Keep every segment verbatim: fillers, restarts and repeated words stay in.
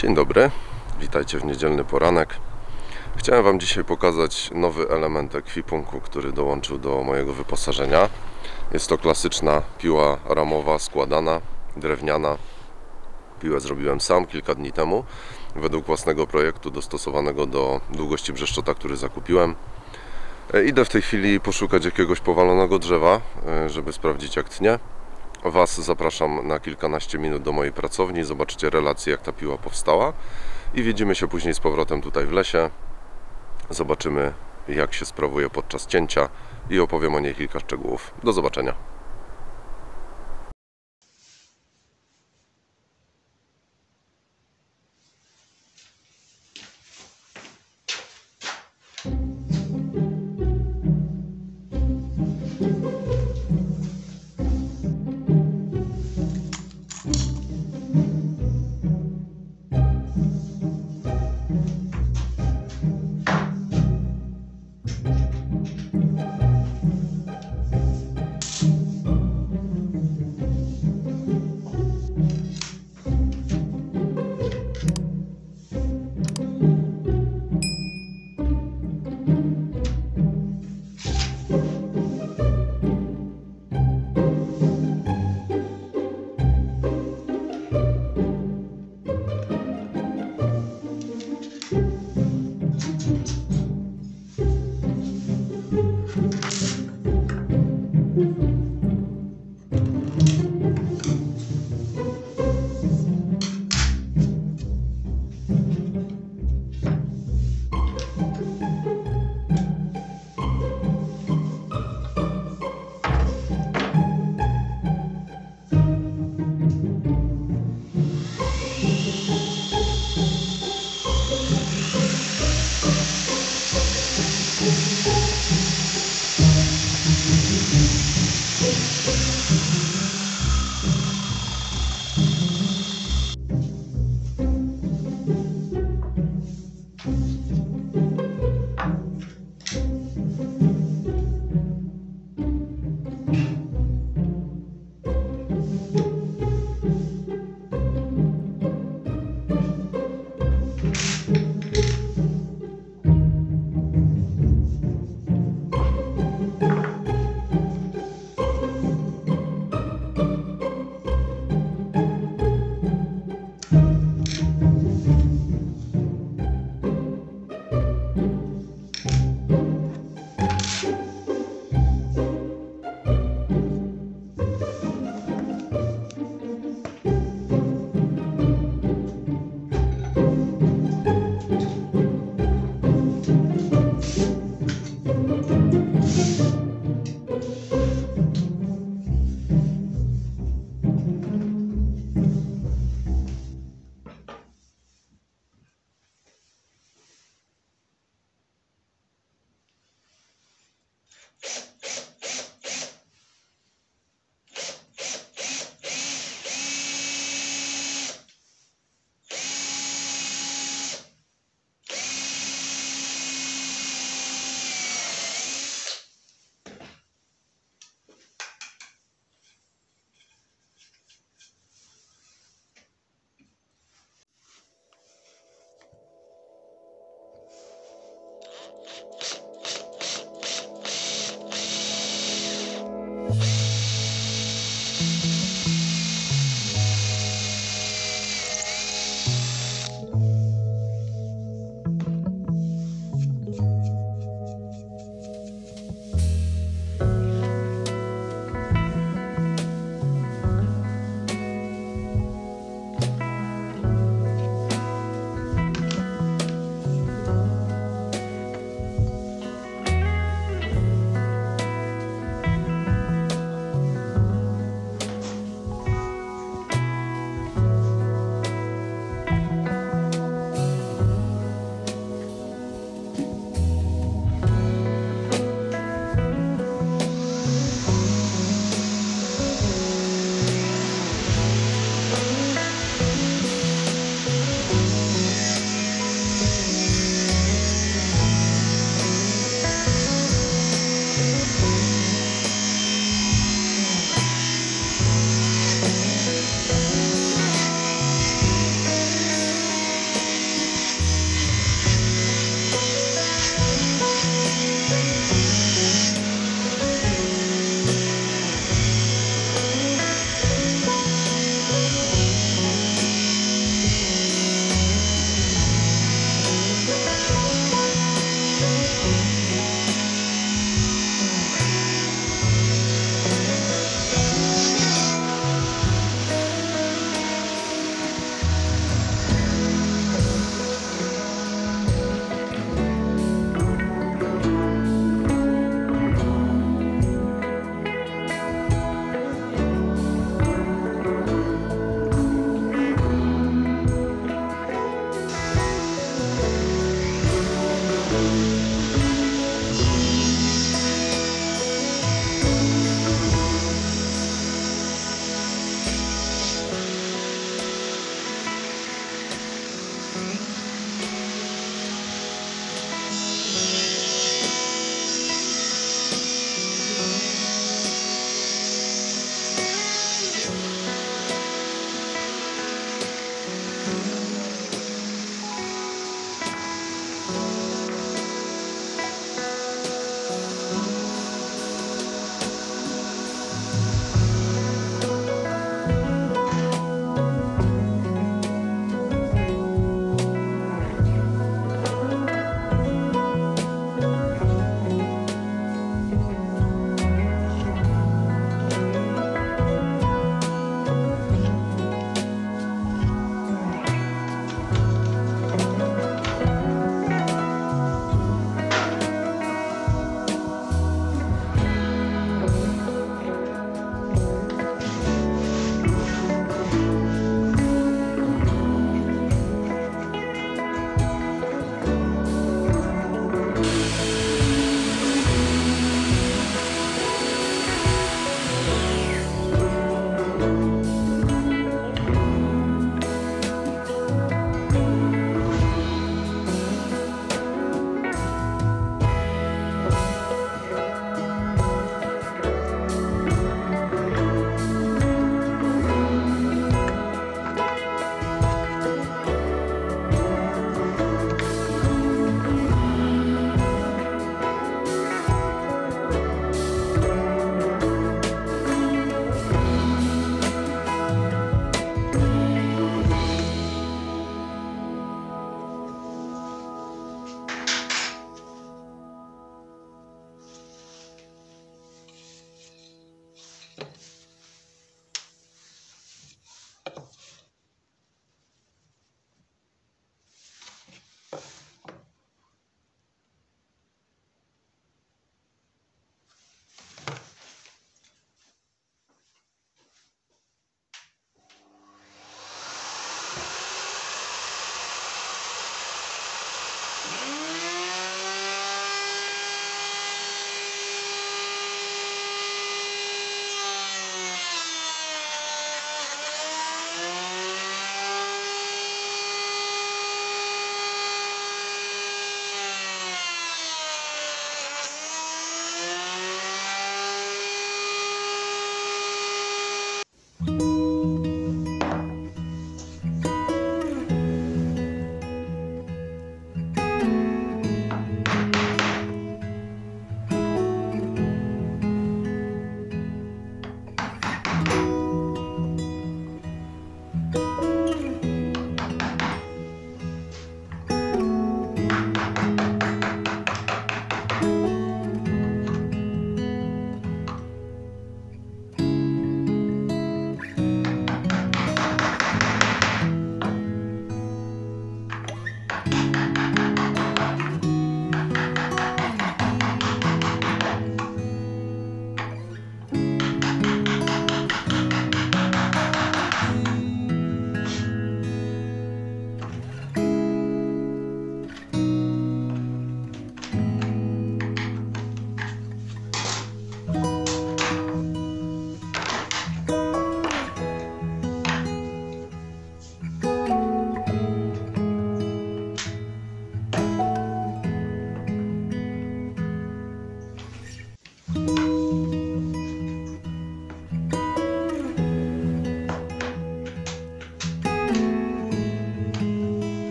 Dzień dobry, witajcie w niedzielny poranek. Chciałem Wam dzisiaj pokazać nowy element ekwipunku, który dołączył do mojego wyposażenia. Jest to klasyczna piła ramowa, składana, drewniana. Piłę zrobiłem sam kilka dni temu, według własnego projektu dostosowanego do długości brzeszczota, który zakupiłem. Idę w tej chwili poszukać jakiegoś powalonego drzewa, żeby sprawdzić, jak tnie. Was zapraszam na kilkanaście minut do mojej pracowni, zobaczycie relację, jak ta piła powstała i widzimy się później z powrotem tutaj w lesie. Zobaczymy, jak się sprawuje podczas cięcia i opowiem o niej kilka szczegółów. Do zobaczenia.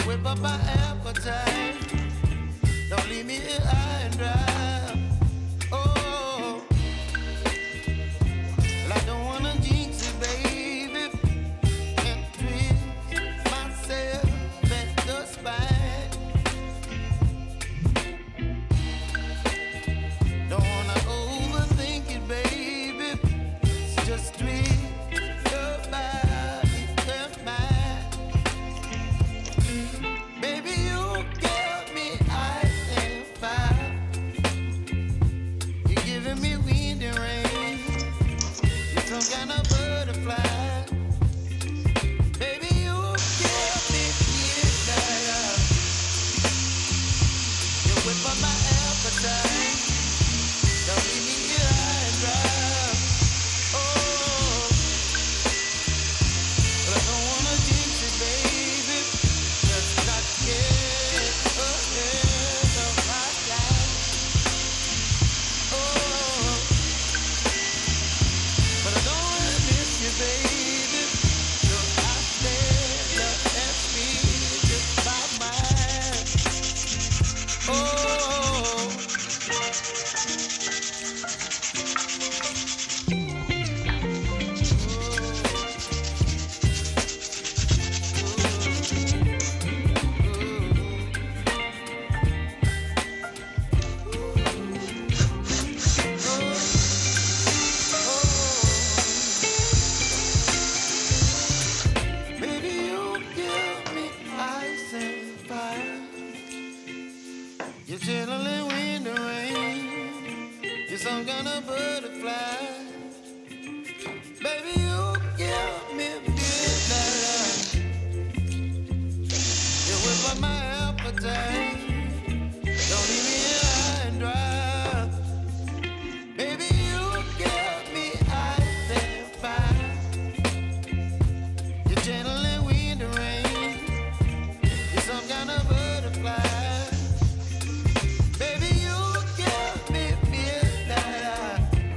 whip up my appetite. Don't leave me here high and dry. Oh, well, I don't wanna jinx it, baby, and twist myself at the spine. Don't wanna overthink it, baby. It's just twist your body and mine. Baby, you give me ice and fire. You're giving me wind and rain. You're some kind of butterfly. Baby, you give me midnight. You whip up my appetite. Don't leave me here high and dry. Oh, but I don't wanna jinx it, baby. Just not get ahead of my time. Oh, but I don't wanna miss you, baby. So I stand up and speak just my mind. Oh. Baby, you give me ice and fire. You're chilling wind and rain. You're some kind of butterfly. Baby, you give me midnight. You whip up my appetite. Don't leave me here high and dry. Baby, you give me ice and fire. You're channeling wind and rain. You're some kind of butterfly. Baby, you give me midnight.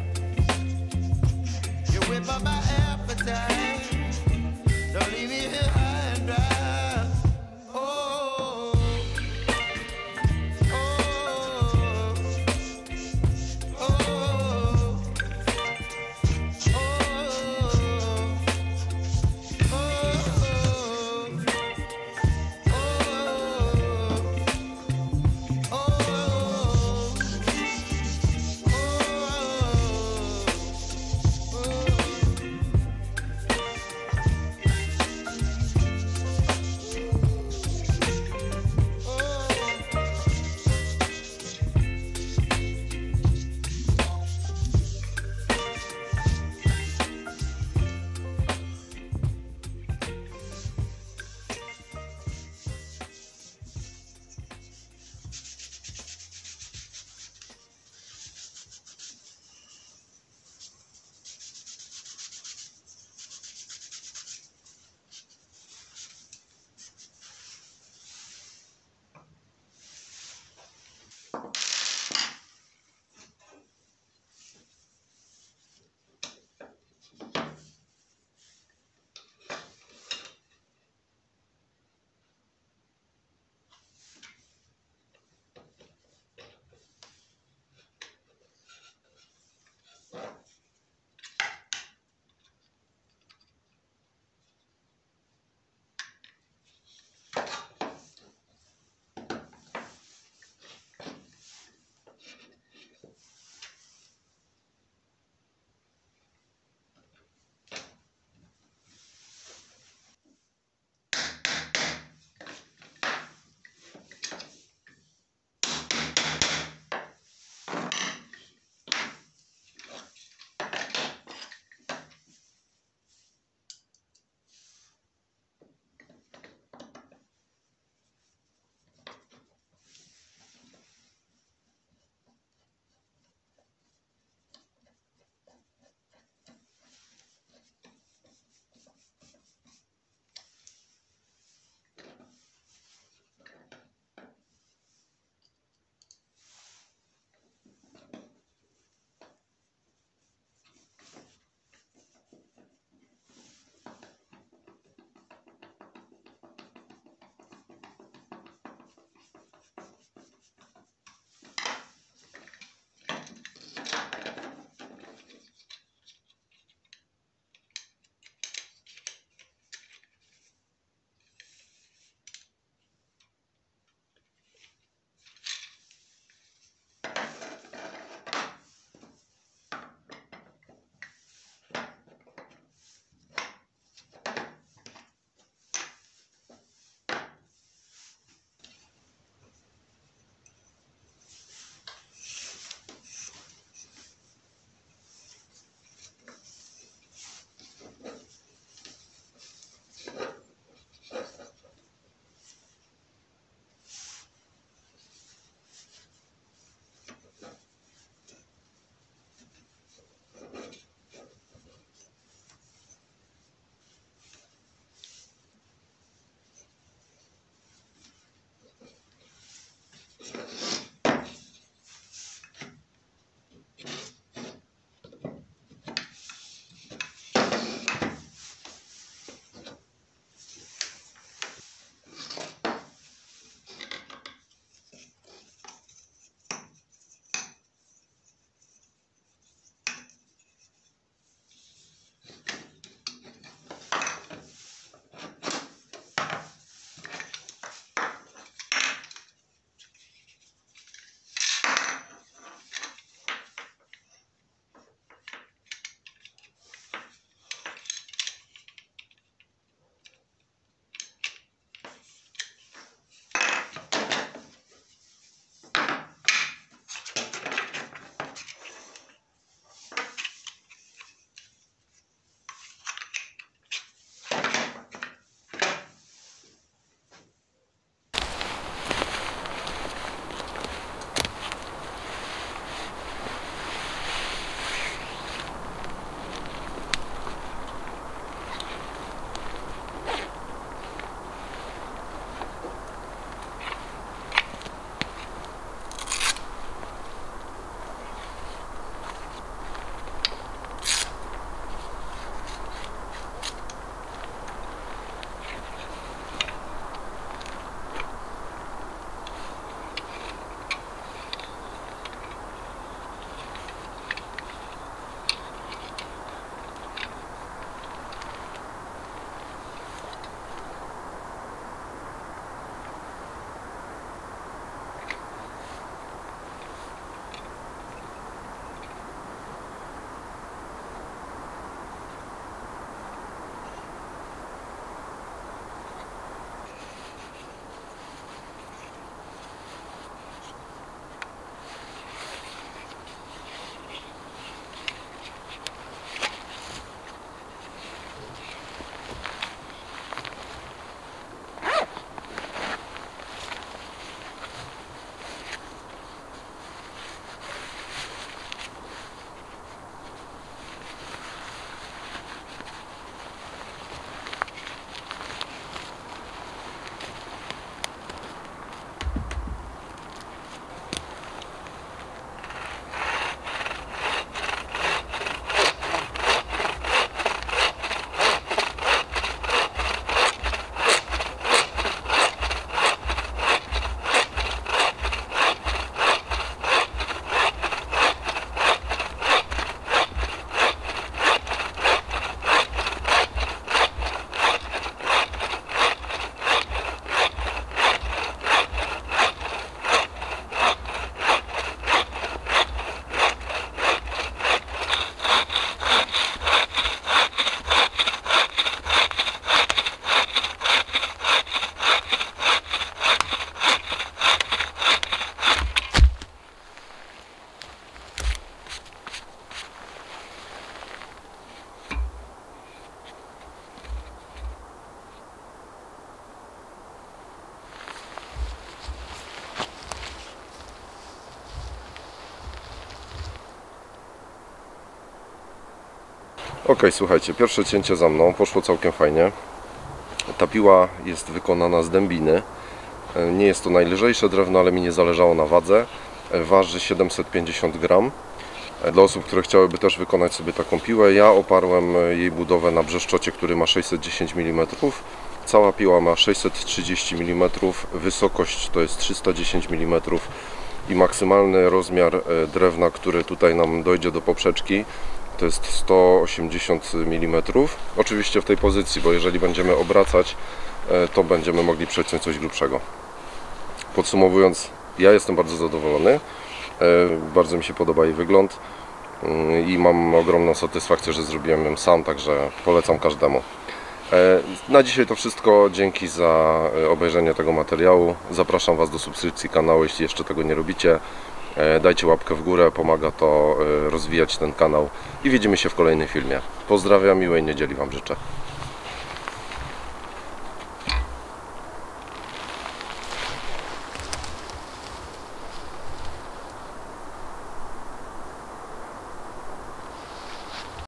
Ok, słuchajcie, pierwsze cięcie za mną, poszło całkiem fajnie. Ta piła jest wykonana z dębiny. Nie jest to najlżejsze drewno, ale mi nie zależało na wadze. Waży siedemset pięćdziesiąt gram. Dla osób, które chciałyby też wykonać sobie taką piłę, ja oparłem jej budowę na brzeszczocie, który ma sześćset dziesięć milimetrów. Cała piła ma sześćset trzydzieści milimetrów, wysokość to jest trzysta dziesięć milimetrów i maksymalny rozmiar drewna, który tutaj nam dojdzie do poprzeczki, to jest sto osiemdziesiąt milimetrów. Oczywiście w tej pozycji, bo jeżeli będziemy obracać, to będziemy mogli przeciąć coś grubszego. Podsumowując, ja jestem bardzo zadowolony. Bardzo mi się podoba jej wygląd i mam ogromną satysfakcję, że zrobiłem ją sam, także polecam każdemu. Na dzisiaj to wszystko. Dzięki za obejrzenie tego materiału. Zapraszam Was do subskrypcji kanału, jeśli jeszcze tego nie robicie. Dajcie łapkę w górę, pomaga to rozwijać ten kanał i widzimy się w kolejnym filmie. Pozdrawiam, miłej niedzieli Wam życzę.